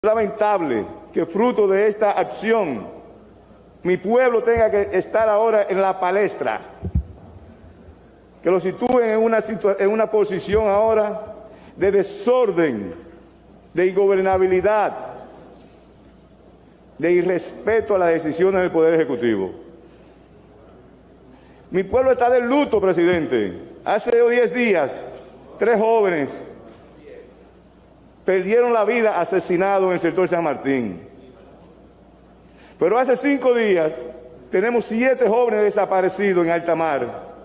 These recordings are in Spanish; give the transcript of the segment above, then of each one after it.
Lamentable que fruto de esta acción mi pueblo tenga que estar ahora en la palestra, que lo sitúen en una posición ahora de desorden, de ingobernabilidad, de irrespeto a las decisiones del Poder Ejecutivo. Mi pueblo está de luto, presidente. Hace 10 días, 3 jóvenes perdieron la vida asesinados en el sector San Martín. Pero hace 5 días tenemos 7 jóvenes desaparecidos en alta mar.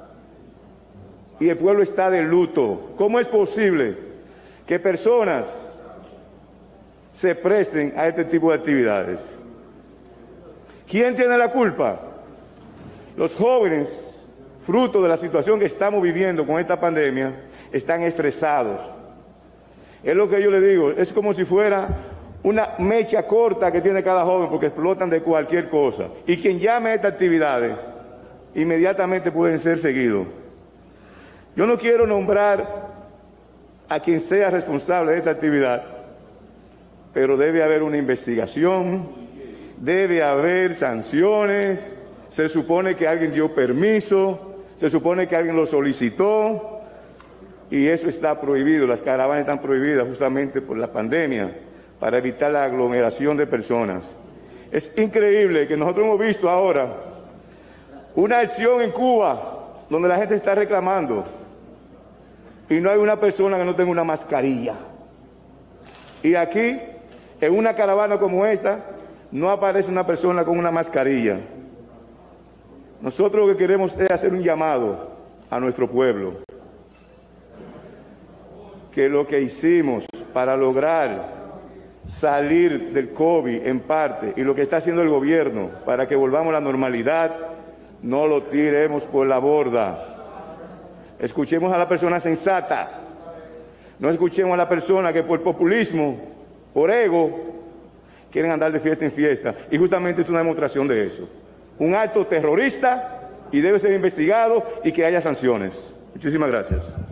Y el pueblo está de luto. ¿Cómo es posible que personas se presten a este tipo de actividades? ¿Quién tiene la culpa? Los jóvenes, fruto de la situación que estamos viviendo con esta pandemia, están estresados. Es lo que yo le digo, es como si fuera una mecha corta que tiene cada joven porque explotan de cualquier cosa. Y quien llame a estas actividades, inmediatamente pueden ser seguidos. Yo no quiero nombrar a quien sea responsable de esta actividad, pero debe haber una investigación, debe haber sanciones, se supone que alguien dio permiso, se supone que alguien lo solicitó, y eso está prohibido. Las caravanas están prohibidas justamente por la pandemia, para evitar la aglomeración de personas. Es increíble que nosotros hemos visto ahora una acción en Cuba donde la gente está reclamando y no hay una persona que no tenga una mascarilla. Y aquí, en una caravana como esta, no aparece una persona con una mascarilla. Nosotros lo que queremos es hacer un llamado a nuestro pueblo, que lo que hicimos para lograr salir del COVID en parte y lo que está haciendo el gobierno para que volvamos a la normalidad, no lo tiremos por la borda. Escuchemos a la persona sensata, no escuchemos a la persona que por populismo, por ego, quieren andar de fiesta en fiesta. Y justamente es una demostración de eso. Un acto terrorista y debe ser investigado y que haya sanciones. Muchísimas gracias.